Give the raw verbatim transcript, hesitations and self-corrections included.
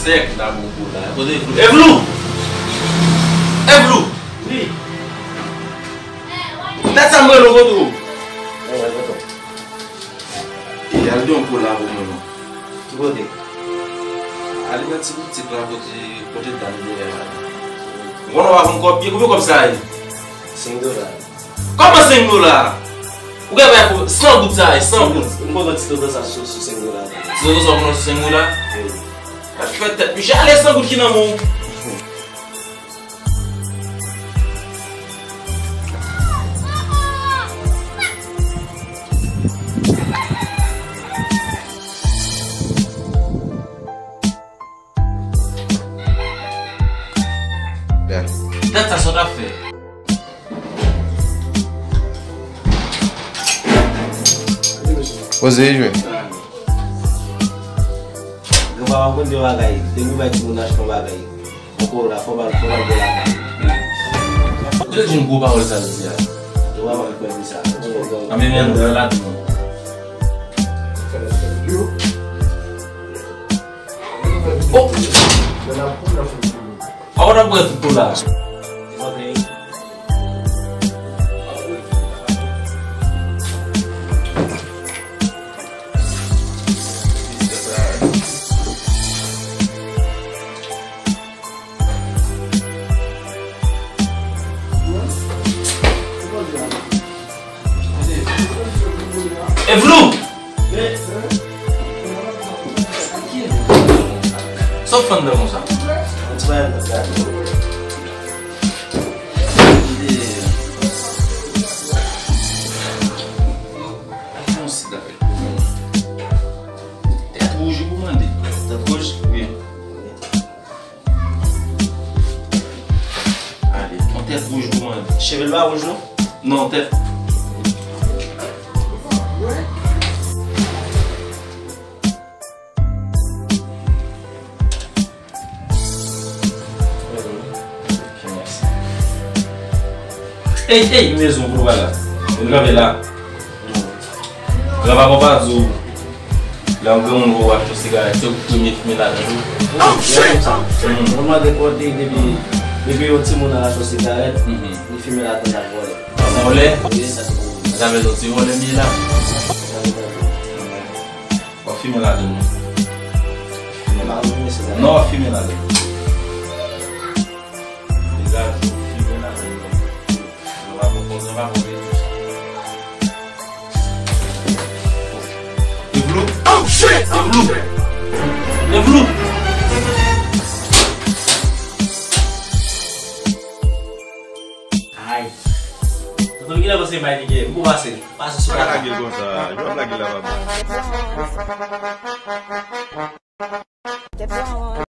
sec dans mon bout là. Evlou! Evlou! Oui. That's a man over there. Il y a deux pour la roue maintenant. Tu vois des. Allez mettre ce petit là côté côté dans le. On va encore bien comme ça. cinq dollars. Comment cinq dollars? Vous avez cent gouttes ça, cent gouttes. On va te donner ça sur cinq dollars. Tu veux ça sur cinq dollars? Oui. Je fais tête. J'ai allé cent gouttes qui dans mon. That's what I feel. Você, João? Eu vou quando eu agai, tem vai te mudar com agai. Eu vou lá fora, fora de lá. Eu não vou para o Zazia. Eu vou para o Zazia. A minha mãe não lá. Oh. Agora vou pular. Evlou! Só fã da moça. Tu vai andar. Não se dá. É hoje que eu mandei. Tá hoje? Oui. Allez, on tête rouge que eu mandei. Cheveux là hoje não? Não, tête. Ei, ei, mesmo, por lá. Eu gravei lá. Gravar para azul. Lá um vou achar cigarette. Eu comi filmar lá. Normal depois de de de o time na sua cigarette, de filmar lá na bola. Ça olé. J'avais l'autre olé mis là. On filme là dedans. Non, filme là dedans. Evlou? Oh shit! Evlou! Evlou! Ai. Tô ligando você mais ninguém. Como vai ser? Passa isso pra cá. Lagi gonsa, jual lagi lah, Bang.